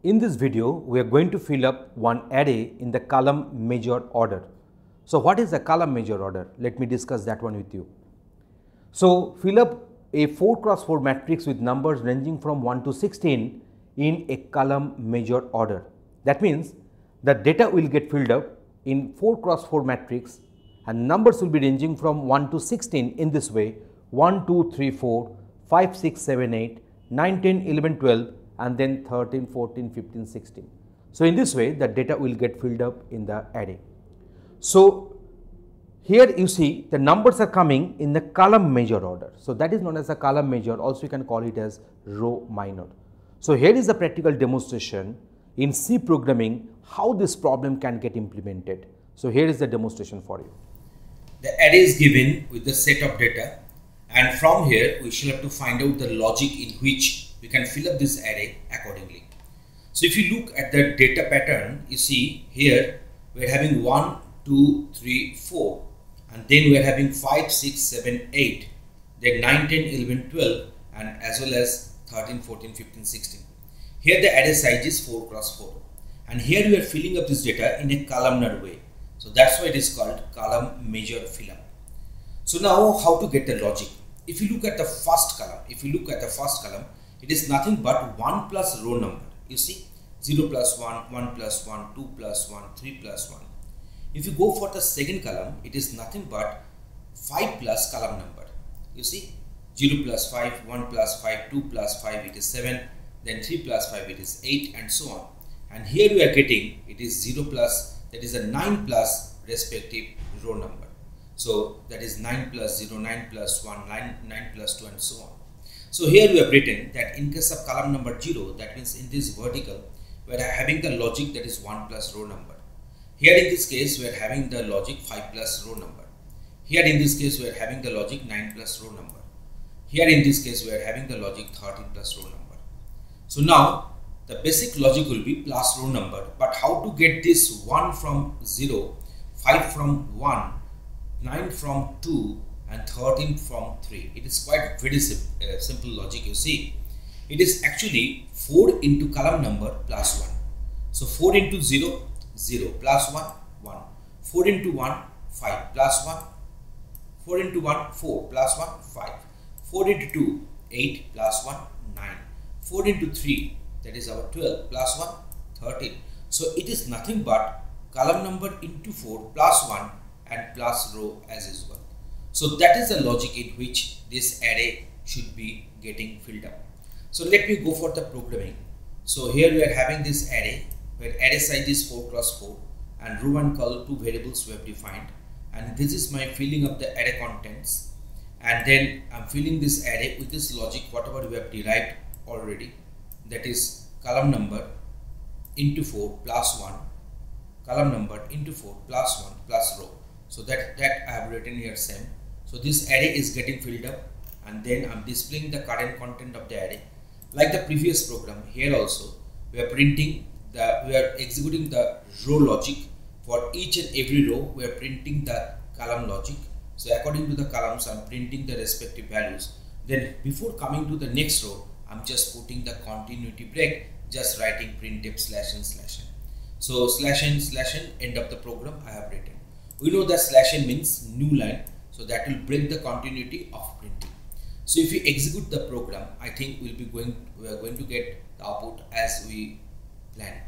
In this video, we are going to fill up one array in the column measure order. So what is the column measure order? Let me discuss that one with you. So fill up a 4 cross 4 matrix with numbers ranging from 1 to 16 in a column measure order. That means the data will get filled up in 4 cross 4 matrix and numbers will be ranging from 1 to 16 in this way: 1, 2, 3, 4, 5, 6, 7, 8, 9, 10, 11, 12 and then 13, 14, 15, 16. So in this way the data will get filled up in the array. So here you see the numbers are coming in the column measure order. So that is known as a column measure, also you can call it as row minor. So here is a practical demonstration in C programming how this problem can get implemented. So here is the demonstration for you. The array is given with the set of data, and from here we shall have to find out the logic in which we can fill up this array accordingly. So if you look at the data pattern, you see here we are having 1, 2, 3, 4 and then we are having 5, 6, 7, 8, then 9, 10, 11, 12 and as well as 13, 14, 15, 16. Here the array size is 4 cross 4 and here we are filling up this data in a columnar way. So that's why it is called column measure fill up. So now how to get the logic? If you look at the first column, it is nothing but 1 plus row number. You see 0 plus 1, 1 plus 1, 2 plus 1, 3 plus 1. If you go for the second column, it is nothing but 5 plus column number. You see 0 plus 5, 1 plus 5, 2 plus 5, it is 7, then 3 plus 5, it is 8 and so on. And here we are getting it is 0 plus, that is a 9 plus respective row number. So that is 9 plus 0, 9 plus 1, 9 plus 2 and so on. So here we have written that in case of column number 0, that means in this vertical we are having the logic that is 1 plus row number. Here in this case we are having the logic 5 plus row number. Here in this case we are having the logic 9 plus row number. Here in this case we are having the logic 13 plus row number. So now the basic logic will be plus row number, but how to get this 1 from 0, 5 from 1, 9 from 2 and 13 from 3. It is quite very simple logic. You see it is actually 4 into column number plus 1. So 4 into 0, 0 plus 1, 1, 4 into 1, 5 plus 1, 4 into 1, 4 plus 1, 5, 4 into 2, 8 plus 1, 9, 4 into 3, that is our 12 plus 1, 13. So it is nothing but column number into 4 plus 1 and plus row as usual. So that is the logic in which this array should be getting filled up. So let me go for the programming. So here we are having this array where array size is 4 cross 4 and row and column, two variables we have defined, and this is my filling up the array contents, and then I am filling this array with this logic whatever we have derived already, that is column number into 4 plus 1, column number into 4 plus 1 plus row. So that I have written here same. So this array is getting filled up and then I am displaying the current content of the array. Like the previous program, here also we are executing the row logic. For each and every row we are printing the column logic. So according to the columns I am printing the respective values. Then before coming to the next row I am just putting the continuity break, just writing printf /n/n. So /n/n, end of the program I have written. We know that /n means new line, so that will break the continuity of printing. So if we execute the program, I think we are going to get the output as we planned.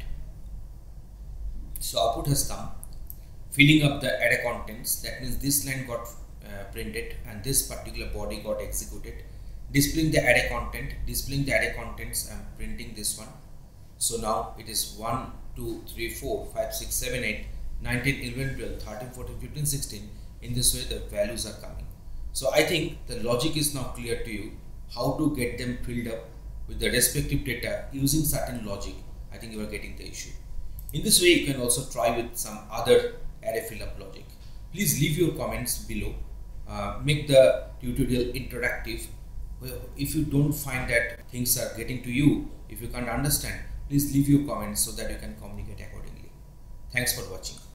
So output has come, filling up the array contents. That means this line got printed and this particular body got executed. Displaying the array content, displaying the array contents, I am printing this one. So now it is 1, 2, 3, 4, 5, 6, 7, 8, 9, 10, 11, 12, 13, 14, 15, 16. In this way the values are coming. So I think the logic is now clear to you, how to get them filled up with the respective data using certain logic. I think you are getting the issue. In this way you can also try with some other array fill up logic. Please leave your comments below. Make the tutorial interactive. If you don't find that things are getting to you, if you can't understand, please leave your comments so that you can communicate accordingly. Thanks for watching.